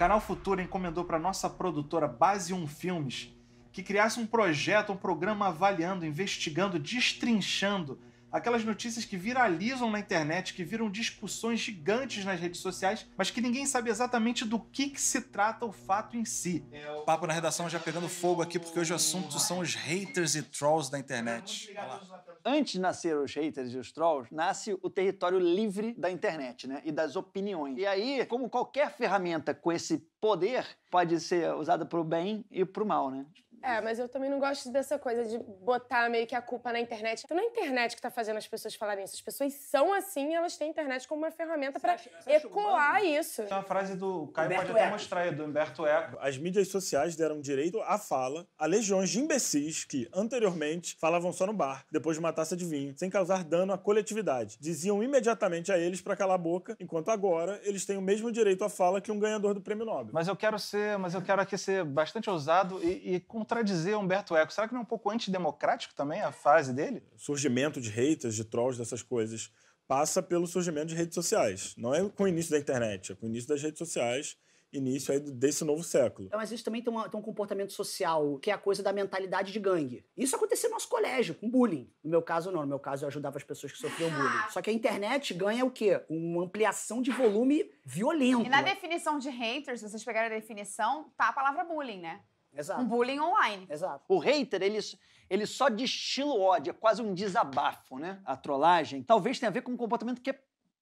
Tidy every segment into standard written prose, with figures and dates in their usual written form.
Canal Futura encomendou para nossa produtora Base 1 Filmes que criasse um projeto, um programa avaliando, investigando, destrinchando aquelas notícias que viralizam na internet, que viram discussões gigantes nas redes sociais, mas que ninguém sabe exatamente do que se trata o fato em si. O papo na redação já pegando fogo aqui, porque hoje o assunto são os haters e trolls da internet. Antes de nascer os haters e os trolls, nasce o território livre da internet, né? E das opiniões. E aí, como qualquer ferramenta com esse poder, pode ser usada pro bem e pro mal, né? É, mas eu também não gosto dessa coisa de botar meio que a culpa na internet. Então não é a internet que tá fazendo as pessoas falarem isso. As pessoas são assim e elas têm a internet como uma ferramenta pra ecoar isso. Tem uma frase do Caio, pode até mostrar aí, do Humberto Eco. As mídias sociais deram direito à fala a legiões de imbecis que, anteriormente, falavam só no bar, depois de uma taça de vinho, sem causar dano à coletividade. Diziam imediatamente a eles pra calar a boca, enquanto agora eles têm o mesmo direito à fala que um ganhador do Prêmio Nobel. Mas eu quero aqui ser bastante ousado e contradizer Humberto Eco. Será que não é um pouco antidemocrático também a frase dele? O surgimento de haters, de trolls, dessas coisas, passa pelo surgimento de redes sociais. Não é com o início da internet, é com o início das redes sociais, início aí desse novo século. Mas isso também tem um comportamento social, que é a coisa da mentalidade de gangue. Isso acontecia no nosso colégio, com bullying. No meu caso, não. No meu caso, eu ajudava as pessoas que sofriam bullying. Só que a internet ganha o quê? Uma ampliação de volume violento. E na definição de haters, se vocês pegarem a definição, tá a palavra bullying, né? Exato. Um bullying online. Exato. O hater, ele só destila o ódio, é quase um desabafo, né? A trollagem talvez tenha a ver com um comportamento que é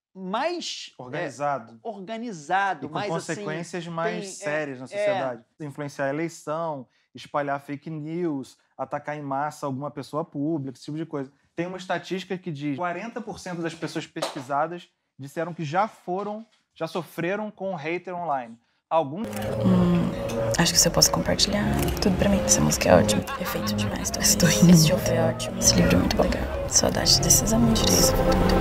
mais... Organizado. Organizado. E com mais, consequências assim, mais sérias na sociedade. Influenciar a eleição, espalhar fake news, atacar em massa alguma pessoa pública, esse tipo de coisa. Tem uma estatística que diz que 40% das pessoas pesquisadas disseram que já sofreram com hater online. Alguns... Acho que se eu posso compartilhar tudo pra mim. Essa música é ótima. Perfeito demais. Estou rindo. Esse jogo foi ótimo. Esse livro é muito bom. Saudades desses amigos. Isso foi muito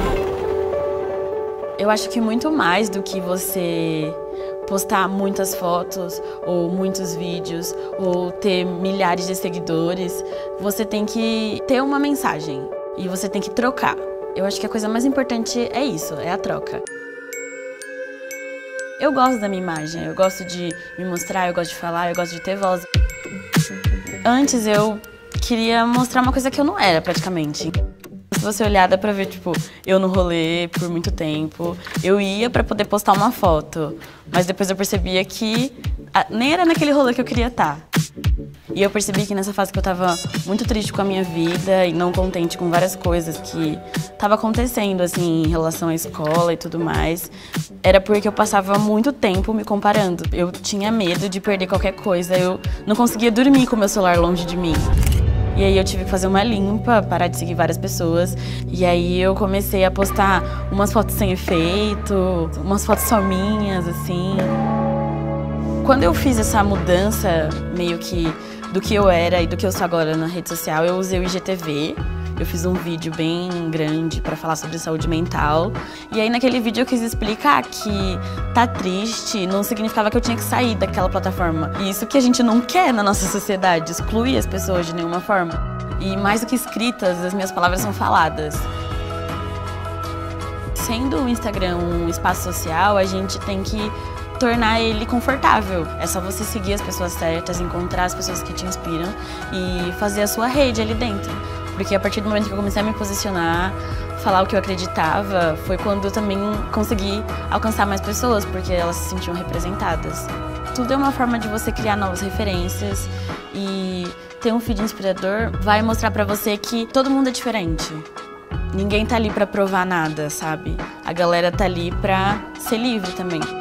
bom. Eu acho que muito mais do que você postar muitas fotos ou muitos vídeos ou ter milhares de seguidores, você tem que ter uma mensagem e você tem que trocar. Eu acho que a coisa mais importante é isso, é a troca. Eu gosto da minha imagem, eu gosto de me mostrar, eu gosto de falar, eu gosto de ter voz. Antes eu queria mostrar uma coisa que eu não era, praticamente. Se você olhar, dá pra ver, tipo, eu no rolê por muito tempo. Eu ia pra poder postar uma foto, mas depois eu percebia que nem era naquele rolê que eu queria estar. E eu percebi que nessa fase que eu tava muito triste com a minha vida e não contente com várias coisas que tava acontecendo, assim, em relação à escola e tudo mais, era porque eu passava muito tempo me comparando. Eu tinha medo de perder qualquer coisa, eu não conseguia dormir com o meu celular longe de mim. E aí eu tive que fazer uma limpa, parar de seguir várias pessoas. E aí eu comecei a postar umas fotos sem efeito, umas fotos só minhas, assim. Quando eu fiz essa mudança, meio que do que eu era e do que eu sou agora na rede social, eu usei o IGTV. Eu fiz um vídeo bem grande pra falar sobre saúde mental. E aí naquele vídeo eu quis explicar que tá triste não significava que eu tinha que sair daquela plataforma. E isso que a gente não quer na nossa sociedade, excluir as pessoas de nenhuma forma. E mais do que escritas, as minhas palavras são faladas. Sendo o Instagram um espaço social, a gente tem que tornar ele confortável. É só você seguir as pessoas certas, encontrar as pessoas que te inspiram e fazer a sua rede ali dentro. Porque a partir do momento que eu comecei a me posicionar, falar o que eu acreditava, foi quando eu também consegui alcançar mais pessoas, porque elas se sentiam representadas. Tudo é uma forma de você criar novas referências e ter um feed inspirador vai mostrar pra você que todo mundo é diferente. Ninguém tá ali pra provar nada, sabe? A galera tá ali pra ser livre também.